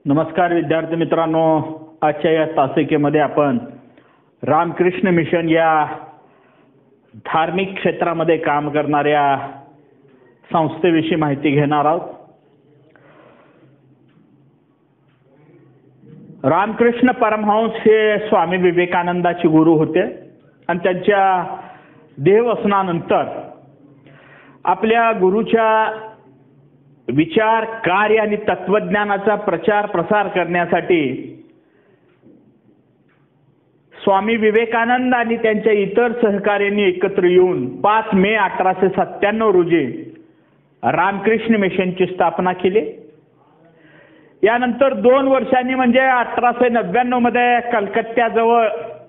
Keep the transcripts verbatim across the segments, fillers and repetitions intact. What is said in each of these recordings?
नमस्कार विद्यार्थी मित्रांनो, आजच्या या तासिकेमध्ये आपण रामकृष्ण मिशन या धार्मिक क्षेत्रामध्ये काम करणाऱ्या संस्थेविषयी माहिती घेणार आहोत. रामकृष्ण परमहंस हे स्वामी विवेकानंदाचे गुरु होते आणि त्यांच्या देहवसनानंतर आपल्या गुरुच्या विचार, कार्य आणि तत्वज्ञानाचा प्रचार प्रसार करण्यासाठी स्वामी विवेकानंद आणि त्यांच्या इतर सहकार्यांनी एकत्र येऊन पाच मे अठराशे सत्त्याण्णव रोजी रामकृष्ण मिशनची स्थापना केली. यानंतर दोन वर्षांनी म्हणजे अठराशे नव्याण्णव मध्ये कलकत्त्याजवळ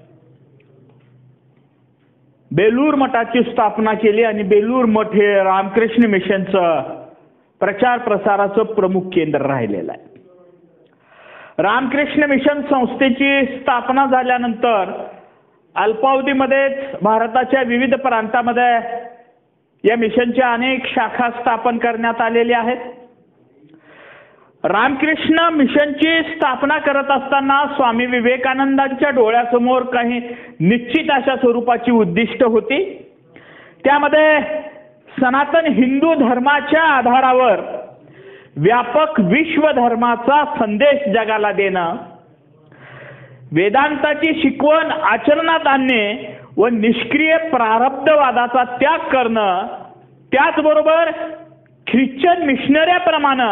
बेलूर मठाची स्थापना केली आणि बेलूर मठ हे रामकृष्ण मिशनचं प्रचार प्रसाराचं प्रमुख केंद्र राहिलेलं आहे. रामकृष्ण मिशन संस्थेची स्थापना झाल्यानंतर अल्पावधीमध्येच भारताच्या विविध प्रांतामध्ये या मिशनच्या अनेक शाखा स्थापन करण्यात आलेल्या आहेत. रामकृष्ण मिशनची स्थापना करत असताना स्वामी विवेकानंदांच्या डोळ्यासमोर काही निश्चित अशा स्वरूपाची उद्दिष्ट होती. त्यामध्ये सनातन हिंदू धर्माच्या आधारावर व्यापक विश्व धर्माचा संदेश जगाला देणं, वेदांताची शिकवण आचरणात आणणे व निष्क्रिय प्रारब्धवादाचा त्याग करणं, त्याचबरोबर ख्रिश्चन मिशनऱ्याप्रमाणे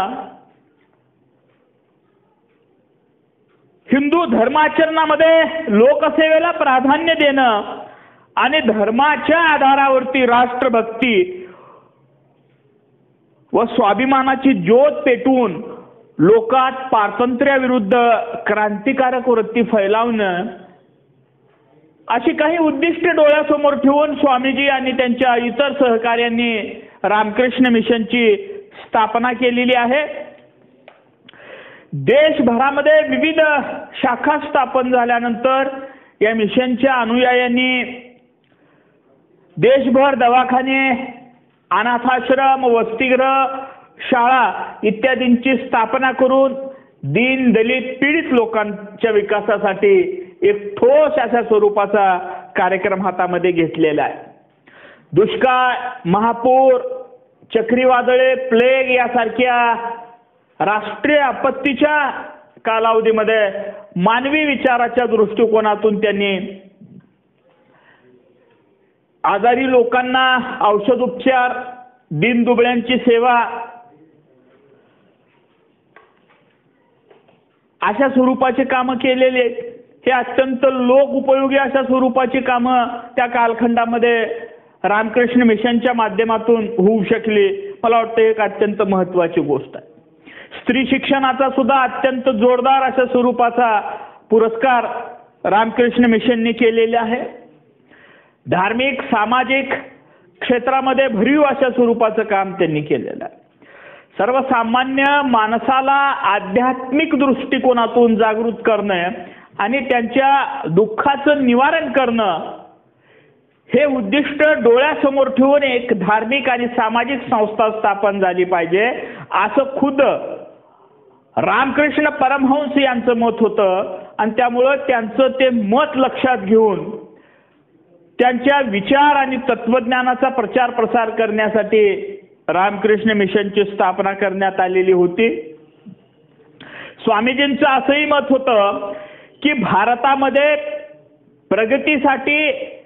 हिंदू धर्माचरणामध्ये लोकसेवेला प्राधान्य देणं आणि धर्माच्या आधारावरती राष्ट्रभक्ती व स्वाभिमानाची ज्योत पेटवून लोकात पारतंत्र्याविरुद्ध क्रांतिकारक वृत्ती फैलावणं, अशी काही उद्दिष्ट डोळ्यासमोर ठेवून स्वामीजी आणि त्यांच्या इतर सहकार्यांनी रामकृष्ण मिशनची स्थापना केलेली आहे. देशभरामध्ये विविध शाखा स्थापन झाल्यानंतर या मिशनच्या अनुयायांनी देशभर दवाखाने, अनाथाश्रम, वसतिगृह, शाळा इत्यादींची स्थापना करून दीन दलित पीडित लोकांच्या विकासासाठी एक ठोस अशा स्वरूपाचा कार्यक्रम हातामध्ये घेतलेला आहे. दुष्काळ, महापूर, चक्रीवादळे, प्लेग यासारख्या राष्ट्रीय आपत्तीच्या कालावधीमध्ये मानवी विचाराच्या दृष्टिकोनातून त्यांनी आजारी लोकांना औषध उपचार, दीनदुबळ्यांची सेवा अशा स्वरूपाची कामं केलेली आहेत. हे अत्यंत लोकोपयोगी अशा स्वरूपाची कामं त्या कालखंडामध्ये रामकृष्ण मिशनच्या माध्यमातून होऊ शकली. मला वाटतं एक अत्यंत महत्त्वाची गोष्ट आहे. स्त्री शिक्षणाचा सुद्धा अत्यंत जोरदार अशा स्वरूपाचा पुरस्कार रामकृष्ण मिशनने केलेला आहे. धार्मिक, सामाजिक क्षेत्रामध्ये भरीव अशा स्वरूपाचं काम त्यांनी केलेलं आहे. सर्वसामान्य माणसाला आध्यात्मिक दृष्टिकोनातून जागृत करणं आणि त्यांच्या दुःखाचं निवारण करणं हे उद्दिष्ट डोळ्यासमोर ठेवून एक धार्मिक आणि सामाजिक संस्था स्थापन झाली पाहिजे, असं खुद रामकृष्ण परमहंस यांचं मत होतं. आणि त्यामुळं त्यांचं ते मत लक्षात घेऊन त्यांच्या विचार आणि तत्वज्ञानाचा प्रचार प्रसार करण्यासाठी रामकृष्ण मिशनची स्थापना करण्यात आलेली होती. स्वामीजींचं असंही मत होतं की भारतामध्ये प्रगतीसाठी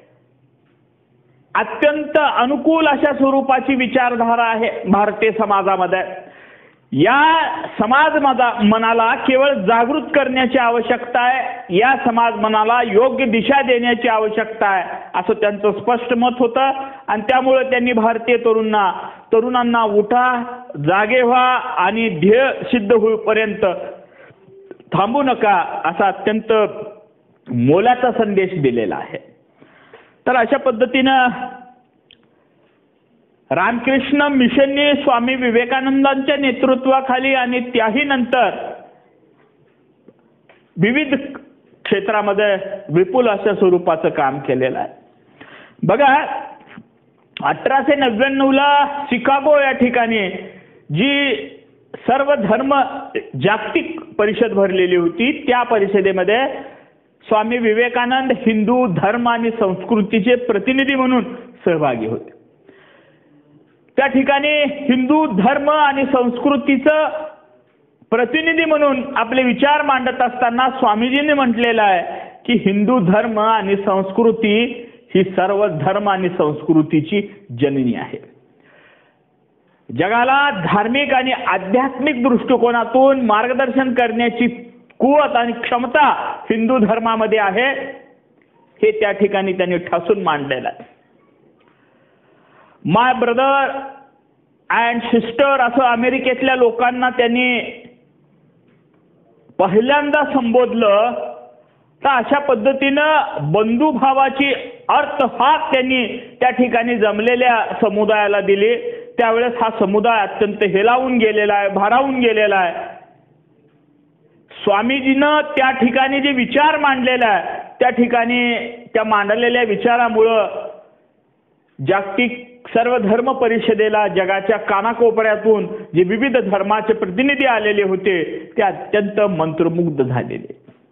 अत्यंत अनुकूल अशा स्वरूपाची विचारधारा आहे भारतीय समाजामध्ये. या समाज मनाला केवळ जागृत करण्याची आवश्यकता आहे, या समाज मनाला योग्य दिशा देण्याची आवश्यकता आहे, असं त्यांचं स्पष्ट मत होतं. आणि त्यामुळे त्यांनी भारतीय तरुणांना तरुणांना उठा, जागे व्हा आणि ध्येय सिद्ध होईपर्यंत थांबू नका असा अत्यंत मोलाचा संदेश दिलेला आहे. तर अशा पद्धतीनं रामकृष्ण मिशनने स्वामी विवेकानंदांच्या नेतृत्वाखाली आणि त्याही नंतर विविध क्षेत्रामध्ये विपुल अशा स्वरूपाचं काम केलेलं आहे. बघा, अठराशे नव्याण्णव ला शिकागो या ठिकाणी जी सर्व धर्म जागतिक परिषद भरलेली होती. त्या परिषदेमध्ये स्वामी विवेकानंद हिंदू धर्म आणि संस्कृतीचे प्रतिनिधी म्हणून सहभागी होते. त्या ठिकाणी हिंदू धर्म आणि संस्कृतीचं प्रतिनिधी म्हणून आपले विचार मांडत असताना स्वामीजींनी म्हटलेलं आहे की हिंदू धर्म आणि संस्कृती ही सर्व धर्म आणि संस्कृतीची जननी आहे. जगाला धार्मिक आणि आध्यात्मिक दृष्टिकोनातून मार्गदर्शन करण्याची कुवत आणि क्षमता हिंदू धर्मामध्ये आहे, हे त्या ठिकाणी त्यांनी ठासून मांडलेलं आहे. माय ब्रदर अँड सिस्टर असं अमेरिकेतल्या लोकांना त्यांनी पहिल्यांदा संबोधलं. तर अशा पद्धतीनं बंधुभावाची अर्थ हाक त्यांनी त्या ठिकाणी जमलेल्या समुदायाला दिले. त्यावेळेस हा समुदाय अत्यंत हेलावून गेलेला आहे, भारावून गेलेला आहे. स्वामीजीनं त्या ठिकाणी जे विचार मांडलेला आहे त्या ठिकाणी त्या मांडलेल्या विचारामुळं जागतिक सर्व धर्म परिषदेला जगाच्या कानाकोपऱ्यातून जे विविध धर्माचे प्रतिनिधी आलेले होते ते अत्यंत मंत्रमुग्ध झालेले.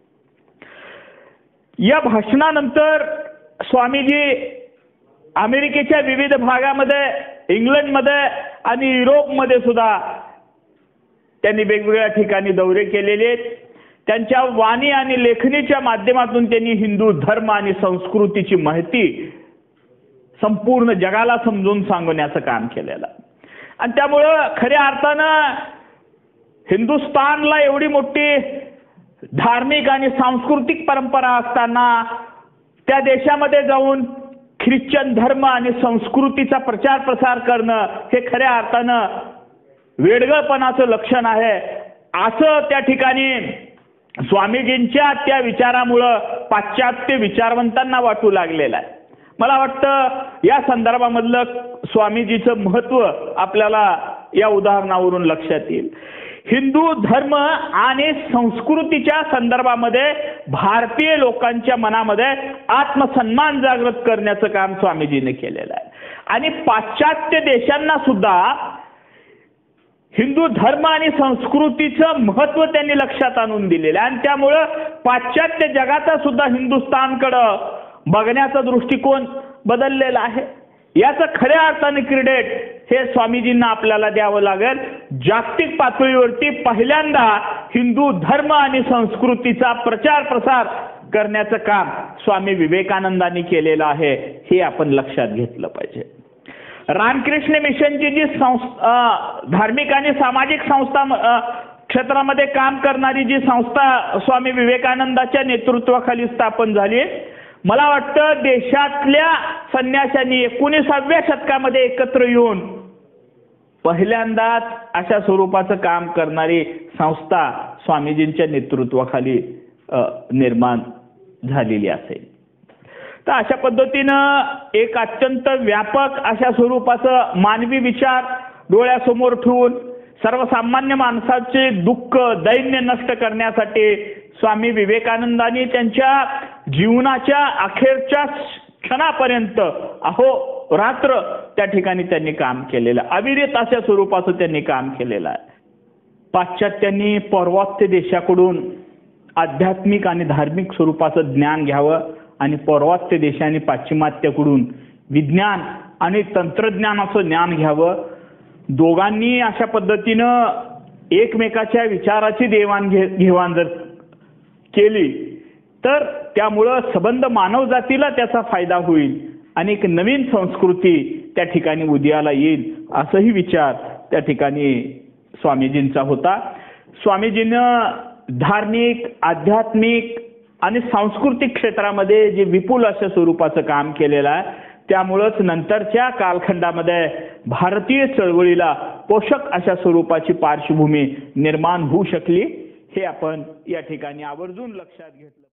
या भाषणानंतर स्वामीजी अमेरिकेच्या विविध भागामध्ये, इंग्लंडमध्ये आणि युरोपमध्ये सुद्धा त्यांनी वेगवेगळ्या ठिकाणी दौरे केलेले आहेत. त्यांच्या वाणी आणि लेखणीच्या माध्यमातून त्यांनी हिंदू धर्म आणि संस्कृतीची माहिती संपूर्ण जगाला समजून सांगण्याचं काम केलेलं. आणि त्यामुळं खऱ्या अर्थानं हिंदुस्थानला एवढी मोठी धार्मिक आणि सांस्कृतिक परंपरा असताना त्या देशामध्ये जाऊन ख्रिश्चन धर्म आणि संस्कृतीचा प्रचार प्रसार करणं हे खऱ्या अर्थानं वेडगळपणाचं लक्षण आहे, असं त्या ठिकाणी स्वामीजींच्या त्या विचारामुळं पाश्चात्य विचारवंतांना वाटू लागलेलं आहे. मला वाटतं या संदर्भामधलं स्वामीजीचं महत्त्व आपल्याला या उदाहरणावरून लक्षात येईल. हिंदू धर्म आणि संस्कृतीच्या संदर्भामध्ये भारतीय लोकांच्या मनामध्ये आत्मसन्मान जागृत करण्याचं काम स्वामीजीने केलेलं आहे. आणि पाश्चात्य देशांना सुद्धा हिंदू धर्म आणि संस्कृतीचं महत्त्व त्यांनी लक्षात आणून दिलेलं आहे. आणि त्यामुळं पाश्चात्य जगाचा सुद्धा हिंदुस्थानकडं बघण्याचा दृष्टिकोन बदललेला आहे. याचं खऱ्या अर्थाने क्रेडिट हे स्वामीजींना आपल्याला द्यावं लागेल. जागतिक पातळीवरती पहिल्यांदा हिंदू धर्म आणि संस्कृतीचा प्रचार प्रसार करण्याचं काम स्वामी विवेकानंदांनी केलेलं आहे, हे आपण लक्षात घेतलं पाहिजे. रामकृष्ण मिशनची जी संस्था, धार्मिक आणि सामाजिक संस्था क्षेत्रामध्ये काम करणारी जी संस्था स्वामी विवेकानंदाच्या नेतृत्वाखाली स्थापन झाली, मला वाटतं देशातल्या संन्याशांनी एकोणीसाव्या शतकामध्ये एकत्र येऊन पहिल्यांदाच अशा स्वरूपाचं काम करणारी संस्था स्वामीजींच्या नेतृत्वाखाली निर्माण झालेली असेल. तर अशा पद्धतीनं एक अत्यंत व्यापक अशा स्वरूपाचं मानवी विचार डोळ्यासमोर ठेवून सर्वसामान्य माणसाचे दुःख दैन्य नष्ट करण्यासाठी स्वामी विवेकानंदांनी त्यांच्या जीवनाच्या अखेरच्या क्षणापर्यंत अहो रात्र त्या ठिकाणी त्यांनी काम केलेलं, अविरत अशा स्वरूपाचं त्यांनी काम केलेलं आहे. पाश्चात्यांनी पौर्वात्य देशाकडून आध्यात्मिक आणि धार्मिक स्वरूपाचं ज्ञान घ्यावं आणि पौर्वात्य देशांनी पाश्चिमात्याकडून विज्ञान आणि तंत्रज्ञानाचं ज्ञान घ्यावं. दोघांनी अशा पद्धतीनं एकमेकाच्या विचाराची देवाणघेवाण जर केली तर त्यामुळं सबंध मानवजातीला त्याचा फायदा होईल आणि एक नवीन संस्कृती त्या ठिकाणी उदयाला येईल, असंही विचार त्या ठिकाणी स्वामीजींचा होता. स्वामीजीनं धार्मिक, आध्यात्मिक आणि सांस्कृतिक क्षेत्रामध्ये जे विपुल अशा स्वरूपाचं काम केलेलं आहे, त्यामुळंच नंतरच्या कालखंडामध्ये भारतीय चळवळीला पोषक अशा स्वरूपाची पार्श्वभूमी निर्माण होऊ शकली, हे आपण या ठिकाणी आवर्जून लक्षात घेतलं.